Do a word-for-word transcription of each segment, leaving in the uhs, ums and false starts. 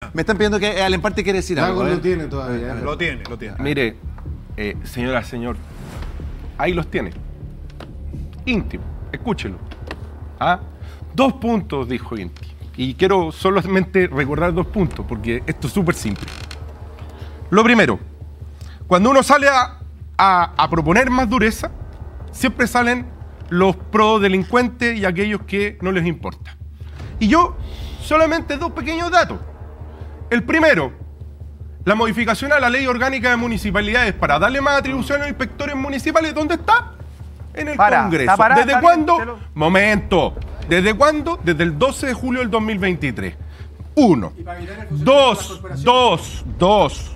Me están pidiendo que al empate quiere decir algo. Algo lo tiene todavía. Lo tiene, lo tiene. Mire, eh, señora, señor, ahí los tiene. Íntimo, escúchelo. ¿Ah? Dos puntos, dijo Inti. Y quiero solamente recordar dos puntos, porque esto es súper simple. Lo primero, cuando uno sale a, a, a proponer más dureza, siempre salen los pro-delincuentes y aquellos que no les importa. Y yo, solamente dos pequeños datos. El primero, la modificación a la Ley Orgánica de Municipalidades para darle más atribuciones a los inspectores municipales. ¿Dónde está? En el Para, Congreso. parada, ¿Desde cuándo? Lo... Momento. ¿Desde cuándo? Desde el doce de julio del dos mil veintitrés. Uno. Dos, dos, dos.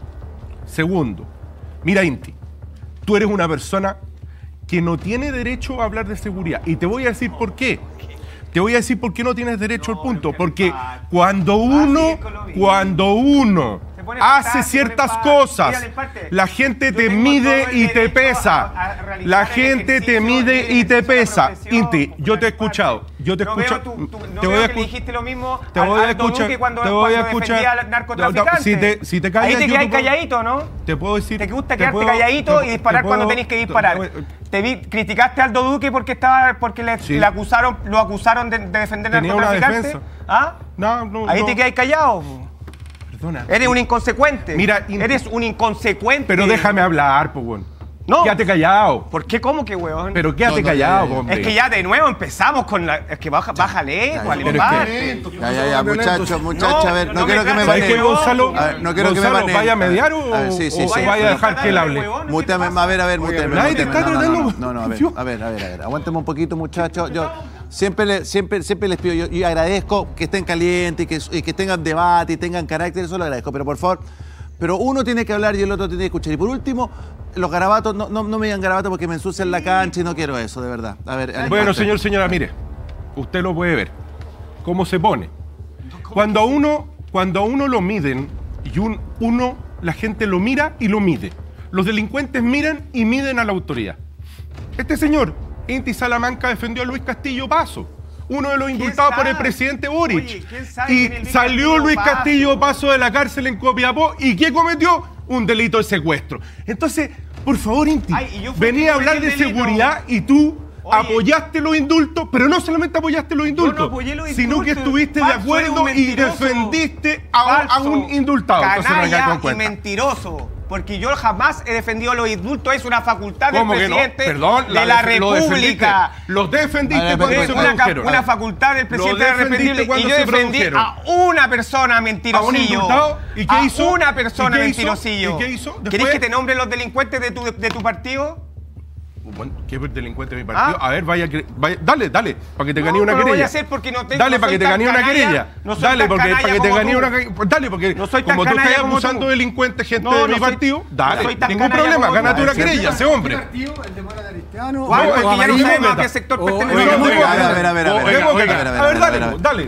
Segundo. Mira, Inti, tú eres una persona que no tiene derecho a hablar de seguridad. Y te voy a decir por qué. Te voy a decir por qué no tienes derecho al punto. Porque cuando uno, cuando uno hace ciertas cosas, la gente te mide y te pesa. La gente te mide y te pesa. Inti, yo te he escuchado. Yo te he escuchado. Te voy a escuchar. Dijiste lo mismo te voy a escuchar. Cuando, te voy a cuando escuchar. Al narcotraficante. Si te, si te callas, ahí te quedas calladito, ¿no? Te puedo decir. Te gusta quedarte puedo, calladito te, y disparar puedo, cuando tenés que disparar. Te, te vi, criticaste a Aldo Duque porque estaba, porque le, sí. le acusaron, lo acusaron de, de defender al narcotraficante. ¿Ah? No, no, ahí no. te quedas callado. Perdona. Eres un inconsecuente. Mira, eres un inconsecuente. Pero déjame hablar, pues, weón. No. Quédate callado. ¿Por qué? ¿Cómo que, weón? Pero quédate no, no, callado, no, hombre. Es que ya de nuevo empezamos con la... Es que baja, bájale, ya, ¿cuál ya, es que... Ya, ya, ya, muchachos, muchachos, a ver, no, no quiero que me baneen. ¿Sabes qué, Gonzalo? A ver, no quiero Gonzalo, que me baneen. ¿vaya a mediar o, a ver, sí, sí, o sí. vaya a dejar que él hable? Mútame, a ver, a ver, mútame. Nadie te está tratando... No, no, a ver, a ver, a ver, a ver. Aguántame un poquito, muchachos. Yo siempre, le, siempre, siempre les pido, yo, yo agradezco que estén calientes y que, y que tengan debate y tengan carácter, eso lo agradezco, pero por favor... Pero uno tiene que hablar y el otro tiene que escuchar. Y por último, los garabatos, no, no, no me digan garabatos porque me ensucian la cancha y no quiero eso, de verdad. A ver, bueno, señor, señora, mire, usted lo puede ver. ¿Cómo se pone? Cuando a uno, cuando a uno lo miden, y un, uno, la gente lo mira y lo mide. Los delincuentes miran y miden a la autoridad. Este señor, Inti Salamanca, defendió a Luis Castillo Paso, uno de los indultados por el presidente Boric. Oye, y salió Luis Paso? Castillo Paso de la cárcel en Copiapó. ¿Y qué cometió? Un delito de secuestro. Entonces, por favor, Inti, venía a hablar de delito. seguridad y tú Oye, apoyaste los indultos, pero no solamente apoyaste los indultos, no los indultos sino que estuviste falso, de acuerdo y defendiste a, a un indultado. Canalla y mentiroso. Porque yo jamás he defendido los indultos, es una facultad del presidente no? Perdón, de la, la República. Los defendiste cuando es se una, produjeron. Una facultad del presidente de la República y yo defendí a una persona mentirosillo. ¿A un ¿Y qué hizo? A una persona ¿Y qué mentirosillo. ¿Y qué hizo? ¿Querés que te nombre los delincuentes de tu, de tu partido? Bueno, ¿qué delincuente de mi partido? Ah. A ver, vaya, vaya, dale, dale, para que te gane no, una no querella. Lo voy a hacer porque no tengo, dale, no para que te gane una querella. No dale, porque para que te gane una Dale, porque no soy como tú estás acusando delincuentes, gente no, de mi no partido, soy, dale, no soy ningún problema, gánate una querella, ese hombre. ¿El de Mora de Aristiano? ¿Cuál? Porque ya no sabemos a qué sector pertenece. A ver, a ver, a ver, a ver. A ver, dale, dale.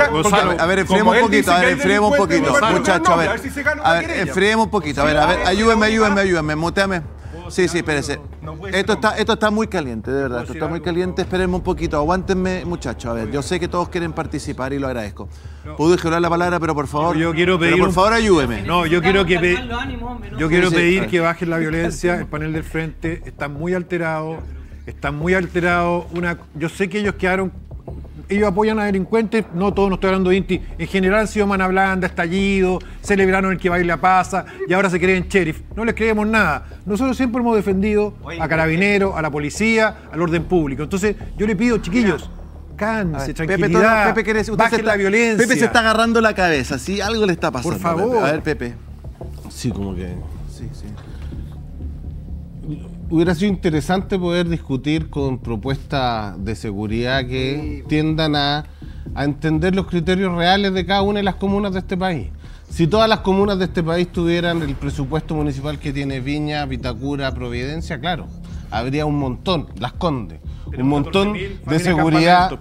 A ver, enfriemos un poquito, a ver, enfriemos un poquito, muchachos, a ver. A ver, enfriemos un poquito, a ver, a ver, ayúdenme, ayúdenme, ayúdenme, muteame. Sí, sí, espérese. Esto está, esto está muy caliente, de verdad. Esto está muy caliente. Espérenme un poquito. Aguántenme, muchachos. A ver, yo sé que todos quieren participar y lo agradezco. Puedo hablar la palabra, pero por favor. Yo quiero pedir. Pero por favor, ayúdeme. No, yo quiero que pe... yo quiero sí, sí. pedir que bajen la violencia. El panel del frente está muy alterado. Están muy alterados. Una... Yo sé que ellos quedaron. Ellos apoyan a delincuentes, no todos, no estoy hablando de Inti, en general han sido mano blanda, estallido, celebraron el que baila pasa y ahora se creen sheriff. No les creemos nada. Nosotros siempre hemos defendido a Carabineros, a la policía, al orden público. Entonces yo le pido, chiquillos, cálmense, tranquilidad, Pepe, Pepe, usted bajen está, la violencia. Pepe se está agarrando la cabeza, sí, algo le está pasando. Por favor. Pepe. A ver, Pepe. Sí, como que... Sí, sí. Hubiera sido interesante poder discutir con propuestas de seguridad que tiendan a, a entender los criterios reales de cada una de las comunas de este país. Si todas las comunas de este país tuvieran el presupuesto municipal que tiene Viña, Vitacura, Providencia, claro, habría un montón, Las Condes, un montón de seguridad.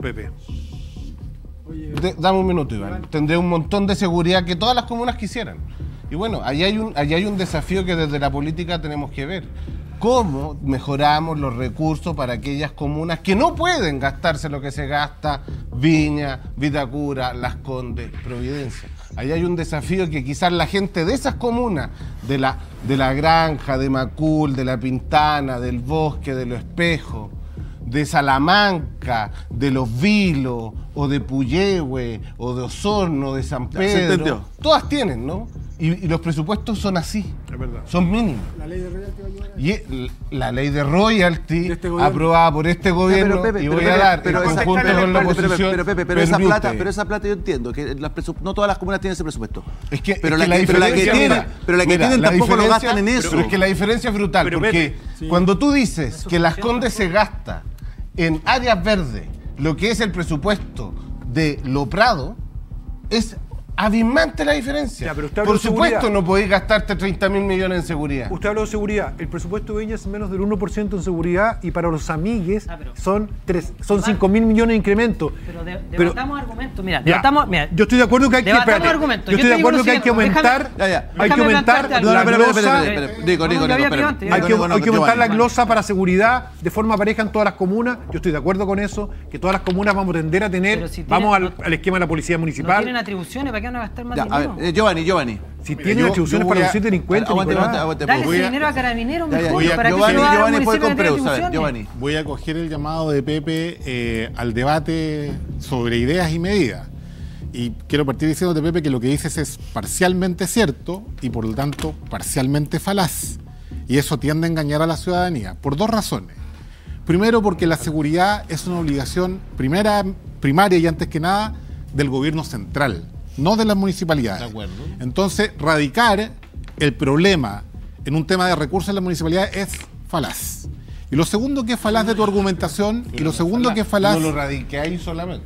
De, dame un minuto, Iván. Tendría un montón de seguridad que todas las comunas quisieran. Y bueno, allí hay un, allí hay un desafío que desde la política tenemos que ver. ¿Cómo mejoramos los recursos para aquellas comunas que no pueden gastarse lo que se gasta Viña, Vitacura, Las Condes, Providencia? Ahí hay un desafío que quizás la gente de esas comunas, de la, de la Granja, de Macul, de La Pintana, del Bosque, de Los Espejos, de Salamanca, de Los Vilos, o de Puyehue, o de Osorno, de San Pedro, todas tienen, ¿no? Y, y los presupuestos son así, es verdad. Son mínimos. La ley de royalty va a ayudar. Y la ley de royalty este aprobada por este gobierno, ya, pero, Pepe, y voy pero, a dar pero, en conjunto pero, con la pero, oposición. Pero, pero, Pepe, pero esa plata, pero esa plata yo entiendo que las no todas las comunas tienen ese presupuesto. Es que, pero, es la, que que, la pero la que tienen, pero la que mira, tienen la tampoco lo gastan en eso. Pero es que la diferencia es brutal, pero, porque Pepe, sí. cuando tú dices que Las Condes se gasta en áreas verdes lo que es el presupuesto de Lo Prado, es abismante la diferencia. Ya, pero por supuesto no podéis gastarte treinta mil millones en seguridad. Usted habló de seguridad. El presupuesto de Viña es menos del uno por ciento en seguridad y para los amigues ah, son, son cinco mil millones de incremento. Pero de, debatamos pero, argumentos. Mira, debatamos, mira, yo estoy de acuerdo que hay que, espérate, yo estoy de acuerdo que hay que aumentar, ya, ya. hay que aumentar la glosa, hay que aumentar la glosa para seguridad de forma pareja en todas las comunas. Yo estoy de acuerdo con eso, que todas las comunas vamos a tender a tener, si vamos tienen, al, al esquema de la policía municipal. No tienen atribuciones, ¿para qué van a gastar más ya, dinero? A ver, eh, Giovanni, Giovanni. Si tienen atribuciones para reducir delincuentes, dale ese dinero a Carabineros, mejor. Giovanni, Giovanni fue con Preus, a ver, Giovanni. Voy a coger el llamado de Pepe eh, al debate sobre ideas y medidas. Y quiero partir diciéndote, Pepe, que lo que dices es parcialmente cierto y por lo tanto parcialmente falaz. Y eso tiende a engañar a la ciudadanía, por dos razones. Primero, porque la seguridad es una obligación primera, primaria y antes que nada del gobierno central, no de las municipalidades. De acuerdo. Entonces, radicar el problema en un tema de recursos en las municipalidades es falaz. Y lo segundo que es falaz de tu argumentación, Pero y lo segundo falaz, que es falaz... No lo radiqué ahí solamente.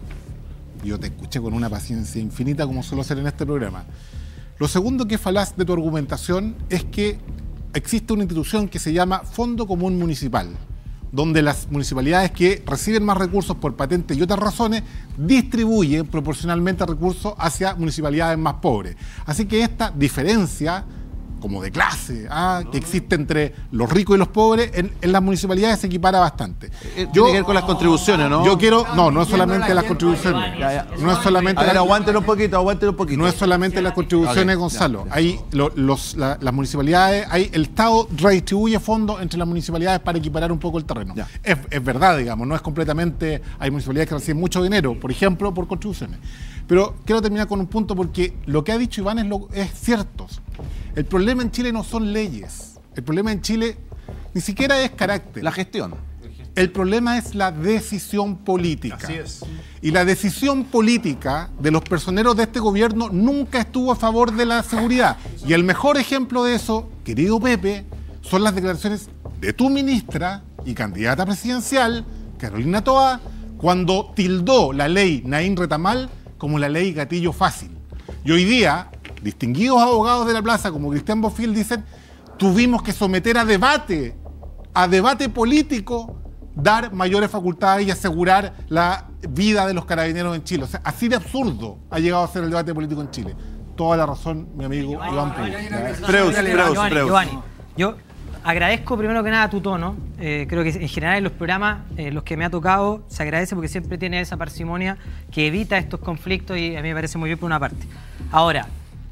Yo te escuché con una paciencia infinita como suelo hacer en este programa. Lo segundo que es falaz de tu argumentación es que existe una institución que se llama Fondo Común Municipal, donde las municipalidades que reciben más recursos por patente y otras razones distribuyen proporcionalmente recursos hacia municipalidades más pobres. Así que esta diferencia, como de clase, ¿ah? que existe entre los ricos y los pobres, en, en las municipalidades se equipara bastante. Yo, Tiene que ver con las contribuciones, ¿no? Yo quiero, no, no es solamente las contribuciones. Ya, ya. No es solamente. A ver, aguántelo un poquito, aguántelo un poquito. No es solamente las contribuciones, okay, Gonzalo. Ya, ya. Hay lo, los, la, las municipalidades, hay, el Estado redistribuye fondos entre las municipalidades para equiparar un poco el terreno. Es, es verdad, digamos, no es completamente. Hay municipalidades que reciben mucho dinero, por ejemplo, por contribuciones. Pero quiero terminar con un punto porque lo que ha dicho Iván es, lo, es cierto. El problema en Chile no son leyes. El problema en Chile ni siquiera es carácter. La gestión. El problema es la decisión política. Así es. Y la decisión política de los personeros de este gobierno nunca estuvo a favor de la seguridad. Y el mejor ejemplo de eso, querido Pepe, son las declaraciones de tu ministra y candidata presidencial, Carolina Toa, cuando tildó la ley Naín Retamal como la ley gatillo fácil. Y hoy día, distinguidos abogados de la plaza como Cristian Bofill dicen, tuvimos que someter a debate, a debate político, dar mayores facultades y asegurar la vida de los carabineros en Chile. O sea, así de absurdo ha llegado a ser el debate político en Chile. Toda la razón, mi amigo Iván Preus. Preus, Preus. Yo agradezco primero que nada tu tono. Eh, creo que en general en los programas, eh, los que me ha tocado, se agradece porque siempre tiene esa parsimonia que evita estos conflictos y a mí me parece muy bien por una parte. Ahora,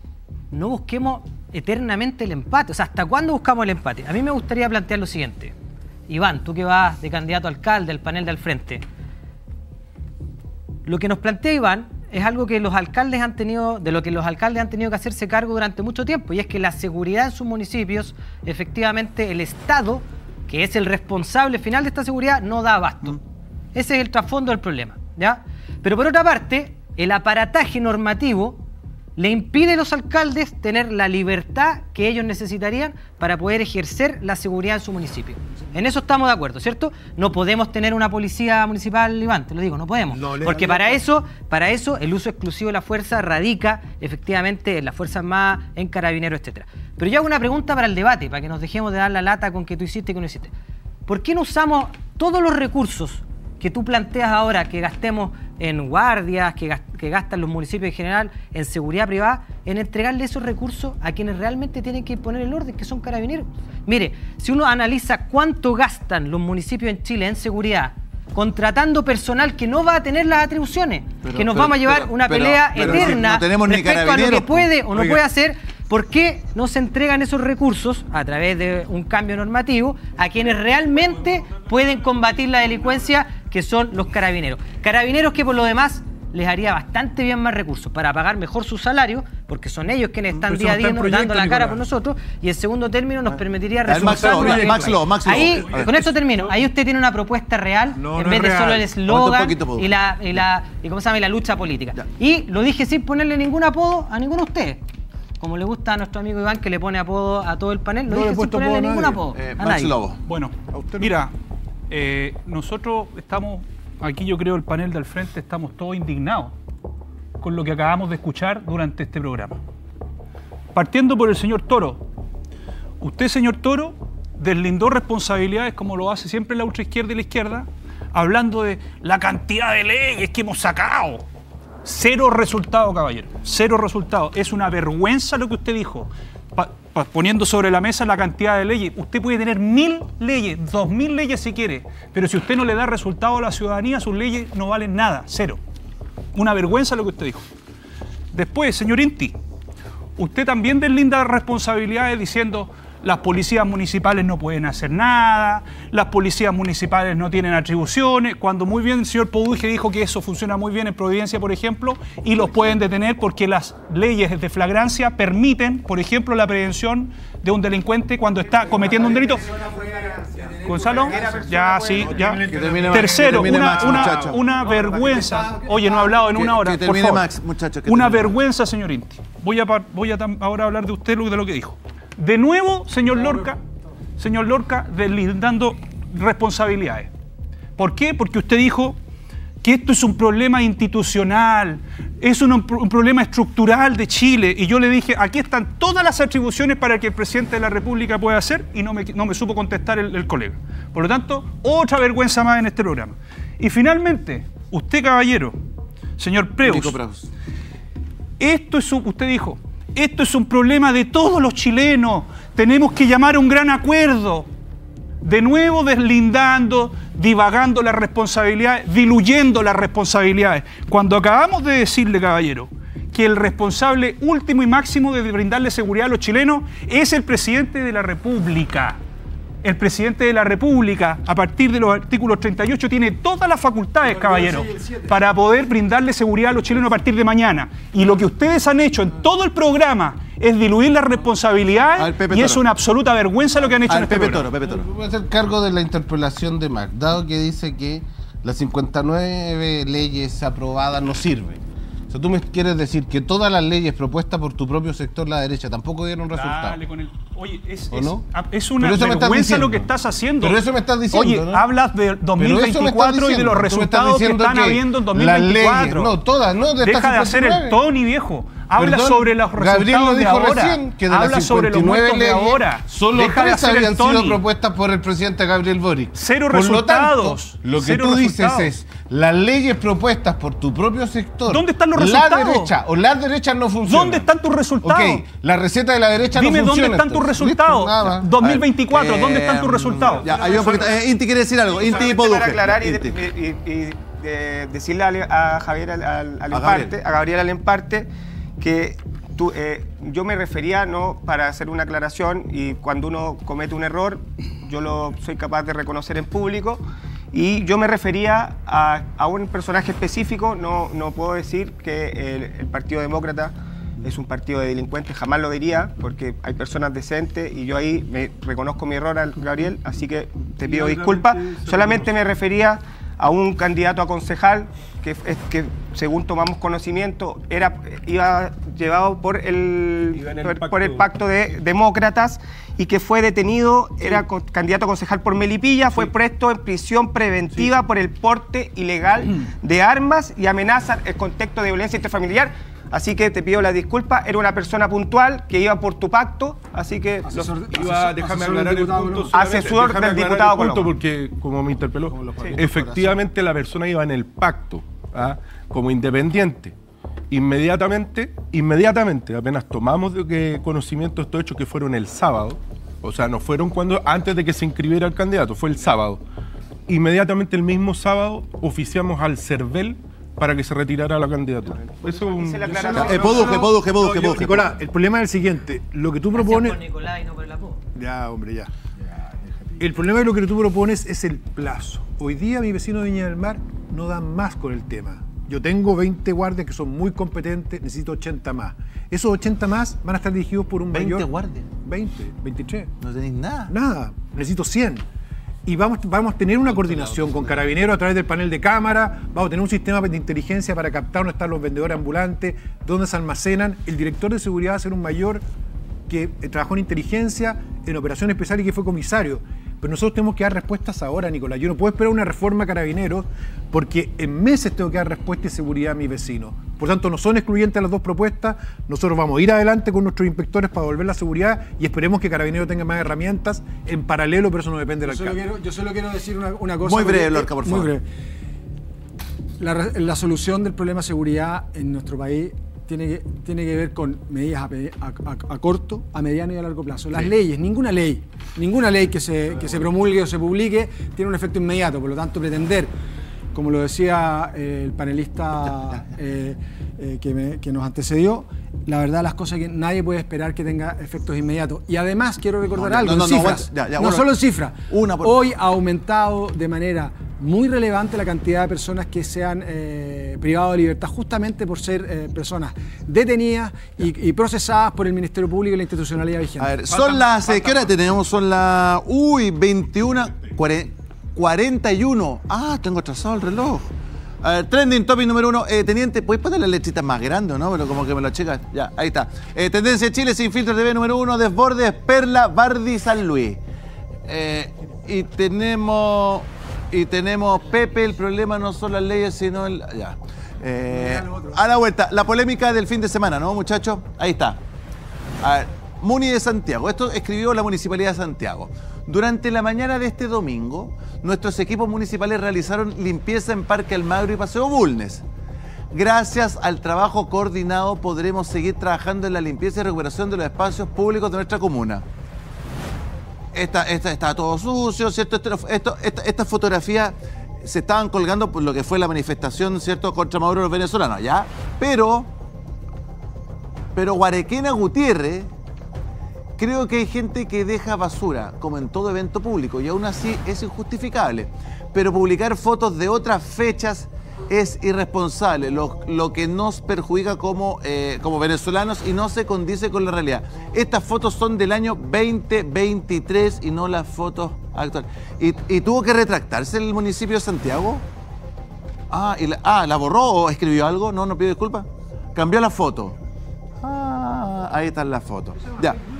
no busquemos eternamente el empate. O sea, ¿hasta cuándo buscamos el empate? A mí me gustaría plantear lo siguiente. Iván, tú que vas de candidato a alcalde, al panel del frente. Lo que nos plantea Iván es algo que los alcaldes han tenido, de lo que los alcaldes han tenido que hacerse cargo durante mucho tiempo, y es que la seguridad en sus municipios, efectivamente el Estado, que es el responsable final de esta seguridad, no da abasto. Ese es el trasfondo del problema, ¿ya? Pero por otra parte, el aparataje normativo le impide a los alcaldes tener la libertad que ellos necesitarían para poder ejercer la seguridad en su municipio. En eso estamos de acuerdo, ¿cierto? No podemos tener una policía municipal, Iván, te lo digo, no podemos. No, porque para eso, para eso el uso exclusivo de la fuerza radica efectivamente en las fuerzas más, en carabineros, etcétera. Pero yo hago una pregunta para el debate, para que nos dejemos de dar la lata con que tú hiciste y que no hiciste. ¿Por qué no usamos todos los recursos que tú planteas ahora que gastemos en guardias, que, gast que gastan los municipios en general, en seguridad privada, en entregarle esos recursos a quienes realmente tienen que poner el orden, que son carabineros? Mire, si uno analiza cuánto gastan los municipios en Chile en seguridad contratando personal que no va a tener las atribuciones, pero, que nos pero, vamos a llevar pero, una pero, pelea pero, eterna no tenemos respecto ni a lo que puede o no Oiga. puede hacer. ¿Por qué no se entregan esos recursos a través de un cambio normativo a quienes realmente pueden combatir la delincuencia, que son los carabineros? Carabineros que por lo demás les haría bastante bien más recursos para pagar mejor su salario, porque son ellos quienes están día a día dando la cara por nosotros, y en segundo término nos permitiría resultar... Max Lo, Max Lo. Ahí, con esto termino, ahí usted tiene una propuesta real, no, en no vez es de real. solo el eslogan poquito, y la, y la y cómo se llama, y la lucha política. Ya. Y lo dije sin ponerle ningún apodo a ninguno de ustedes. Como le gusta a nuestro amigo Iván, que le pone apodo a todo el panel, lo No dije sin ponerle apodo a ningún nadie. apodo. Eh, a Max nadie. Lobo. Bueno, mira, eh, nosotros estamos, aquí yo creo el panel del frente, estamos todos indignados con lo que acabamos de escuchar durante este programa. Partiendo por el señor Toro. Usted, señor Toro, deslindó responsabilidades como lo hace siempre la ultraizquierda y la izquierda, hablando de la cantidad de leyes que hemos sacado. Cero resultado, caballero. Cero resultado. Es una vergüenza lo que usted dijo. Pa pa poniendo sobre la mesa la cantidad de leyes. Usted puede tener mil leyes, dos mil leyes si quiere, pero si usted no le da resultado a la ciudadanía, sus leyes no valen nada. Cero. Una vergüenza lo que usted dijo. Después, señor Inti, usted también deslinda responsabilidades diciendo las policías municipales no pueden hacer nada, las policías municipales no tienen atribuciones, cuando muy bien el señor Poduje dijo que eso funciona muy bien en Providencia, por ejemplo, y los pueden detener porque las leyes de flagrancia permiten, por ejemplo, la prevención de un delincuente cuando está cometiendo un delito. Gonzalo, ya, sí, ya. termine, Tercero, una, Max, una, muchacho. una vergüenza. Oye, no ha hablado en Que- una hora. que por termine favor. Max, muchacho, que Una termine. vergüenza, señor Inti. Voy a, pa- voy a tam- ahora hablar de usted, de lo que dijo. De nuevo, señor Lorca, señor Lorca, deslindando responsabilidades. ¿Por qué? Porque usted dijo que esto es un problema institucional, es un, un problema estructural de Chile. Y yo le dije, aquí están todas las atribuciones para que el presidente de la República pueda hacer, y no me, no me supo contestar el, el colega. Por lo tanto, otra vergüenza más en este programa. Y finalmente, usted, caballero, señor Preus, Nico Preus. esto es un, usted dijo, esto es un problema de todos los chilenos, tenemos que llamar a un gran acuerdo. De nuevo deslindando, divagando las responsabilidades, diluyendo las responsabilidades. Cuando acabamos de decirle, caballero, que el responsable último y máximo de brindarle seguridad a los chilenos es el presidente de la República. El presidente de la República, a partir de los artículos treinta y ocho, tiene todas las facultades, caballero, para poder brindarle seguridad a los chilenos a partir de mañana. Y lo que ustedes han hecho en todo el programa es diluir las responsabilidades, Pepe y es Toro. una absoluta vergüenza lo que han hecho A en ver, este Pepe programa. Toro, Pepe Toro. Voy a hacer cargo de la interpelación de Mac, dado que dice que las cincuenta y nueve leyes aprobadas no sirven. O sea, tú me quieres decir que todas las leyes propuestas por tu propio sector, la derecha, tampoco dieron resultado. Dale con el... Oye, es, ¿O es, no? es una Pero eso me estás vergüenza diciendo. lo que estás haciendo. Pero eso me estás diciendo, Oye, ¿no? hablas de dos mil Pero eso me estás veinticuatro y de los diciendo. Tú me estás resultados que diciendo están que habiendo en dos mil las veinticuatro. leyes, no, todas, no, de Deja estas de hacer el cincuenta y nueve. Tony, viejo. Habla Perdón, sobre los resultados Gabriel lo de dijo ahora. recién, que de Habla las sobre los cincuenta y nueve muertos de leyes, ahora. solo Deja de tres hacer el habían sido Tony. propuestas por el presidente Gabriel Boric. Cero Por lo tanto, resultados. lo que Cero tú resultados. dices es, las leyes propuestas por tu propio sector, ¿Dónde están los la resultados? derecha o las derechas no funcionan. ¿Dónde están tus resultados? Ok, la receta de la derecha Dime no funciona. dónde están tus entonces. resultados. Listo, nada más. dos mil A veinticuatro, ver, ¿dónde están tus eh, resultados? Ya, ayuda un poquito. Eh, Inti quiere decir algo. Inti y Solamente para Poduje. aclarar y, Inti. de- y- y de- decirle a, a Javier al, al- al A Emparte, Gabriel. a Gabriel Alemparte, que tú, eh, yo me refería, no para hacer una aclaración, y cuando uno comete un error, yo lo soy capaz de reconocer en público, y yo me refería a, a un personaje específico. No, no puedo decir que el, el Partido Demócrata es un partido de delincuentes, jamás lo diría, porque hay personas decentes, y yo ahí me reconozco mi error, al Gabriel, así que te pido disculpas. Solamente me refería a un candidato a concejal que, es- que según tomamos conocimiento, era, iba llevado por el, Iba en el por, pacto. por el pacto de demócratas, y que fue detenido, era co- candidato a concejal por Melipilla, fue puesto en prisión preventiva por el porte ilegal de armas y amenazas en contexto de violencia interfamiliar. Así que te pido la disculpa, era una persona puntual que iba por tu pacto, así que... los- Iba, déjame aclarar el punto. solamente, Asesor déjame del aclarar diputado el punto Coloma. porque, como me interpeló, Sí. efectivamente la persona iba en el pacto, ¿ah? como independiente. Inmediatamente, inmediatamente, apenas tomamos de que conocimiento de estos hechos que fueron el sábado, o sea, no fueron cuando antes de que se inscribiera el candidato, fue el sábado. inmediatamente el mismo sábado oficiamos al CERVEL para que se retirara la candidatura. Eso es un... Eh, Poduje, Poduje, Poduje, Poduje. Nicolás, el problema es el siguiente. Lo que tú propones... Por Nicolás y no por el apodo. Ya, hombre, ya. El problema de lo que tú propones es el plazo. Hoy día mi vecino de Viña del Mar no da más con el tema. Yo tengo veinte guardias que son muy competentes, necesito ochenta más. Esos ochenta más van a estar dirigidos por un mayor... ¿veinte guardias? veinte, veintitrés. No tenéis nada. Nada, necesito cien. Y vamos, vamos a tener una coordinación con Carabineros a través del panel de cámara, vamos a tener un sistema de inteligencia para captar dónde están los vendedores ambulantes, dónde se almacenan. El director de seguridad va a ser un mayor que trabajó en inteligencia, en operación especial y que fue comisario. Pero nosotros tenemos que dar respuestas ahora, Nicolás. Yo no puedo esperar una reforma a Carabineros porque en meses tengo que dar respuesta y seguridad a mis vecinos. Por tanto, no son excluyentes las dos propuestas. Nosotros vamos a ir adelante con nuestros inspectores para devolver la seguridad y esperemos que Carabineros tenga más herramientas en paralelo, pero eso no depende del Yo solo alcalde. quiero, yo solo quiero decir una, una cosa. Muy breve, porque- Lorca, por muy favor. breve. La, re- la solución del problema de seguridad en nuestro país tiene que, tiene que ver con medidas a, pe- a- a- a corto, a mediano y a largo plazo. Las leyes, ninguna ley, ninguna ley que se, que se promulgue o se publique tiene un efecto inmediato. Por lo tanto, pretender, como lo decía eh, el panelista eh, eh, que, me- que nos antecedió, la verdad las cosas que nadie puede esperar que tenga efectos inmediatos. Y además quiero recordar No, no, algo, no, en no, cifras, aguanta. Ya, ya, no bueno. solo en cifras. Una por- Hoy ha aumentado de manera muy relevante la cantidad de personas que se han eh, privado de libertad justamente por ser eh, personas detenidas y, y procesadas por el Ministerio Público y la institucionalidad vigente. A ver, son las... eh, ¿Qué hora tenemos? Son las... Uy, veintiuna, cuarenta y uno. Ah, tengo atrasado el reloj. A ver, trending topic número uno. Eh, teniente, ¿puedes poner las letritas más grandes, no? Pero como que me lo checas. Ya, ahí está. Eh, tendencia de Chile sin filtro T V número uno. Desbordes, Perla, Bardi, San Luis. Eh, y tenemos... Y tenemos Pepe, el problema no son las leyes, sino el... Ya. Eh, a la vuelta, la polémica del fin de semana, ¿no, muchachos? Ahí está. A ver, Muni de Santiago. Esto escribió la Municipalidad de Santiago. Durante la mañana de este domingo, nuestros equipos municipales realizaron limpieza en Parque Almagro y Paseo Bulnes. Gracias al trabajo coordinado podremos seguir trabajando en la limpieza y recuperación de los espacios públicos de nuestra comuna. Esta, esta, está todo sucio, ¿cierto? Esto, esto, esta, estas fotografías se estaban colgando por lo que fue la manifestación, ¿cierto?, contra Maduro los venezolanos, ¿ya? Pero, pero Guarequena Gutiérrez, creo que hay gente que deja basura, como en todo evento público, y aún así es injustificable. Pero publicar fotos de otras fechas es irresponsable, lo, lo que nos perjudica como, eh, como venezolanos y no se condice con la realidad. Estas fotos son del año veinte veintitrés y no las fotos actuales. ¿Y, y tuvo que retractarse el municipio de Santiago? Ah, y la, ah, ¿la borró o escribió algo? No, no pido disculpas. Cambió la foto. Ah, ahí están las fotos. Ya.